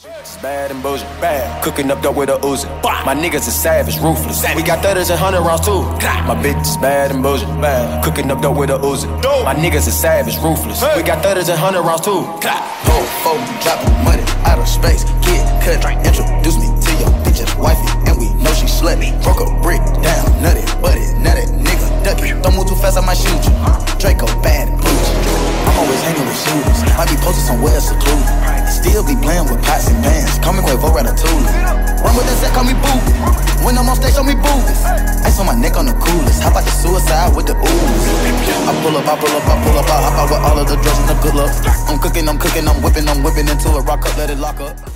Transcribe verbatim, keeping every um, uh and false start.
It's bad and Boujee, bad. Cooking up dope with a Uzi. My niggas is savage, ruthless. We got thirties and hundred rounds too. My bitch is bad and Boujee, bad. Cooking up dope with a Uzi. My niggas is savage, ruthless. We got thirties and hundred rounds too. Pull, fold, dropping money out of space. Kid, cut, introduce me to your bitch's wifey, and we know she slutty. Broke a brick down, nutty, buddy, nutty, nigga, ducky. Don't move too fast, I might shoot you. Draco bad and Boujee. I'm always hanging with shooters. Might be posted somewhere secluded. Still be playing with pots and pans. Call me Quavo Ratatouille. Run with that set, call me Boo. When I'm on stage, show me boobies. Ice on my neck on the coolest. How about the suicide with the ooze? I pull up, I pull up, I pull up, I hop out with all of the drugs and the good luck. I'm cooking, I'm cooking, I'm whipping, I'm whipping into a rock up, let it lock up.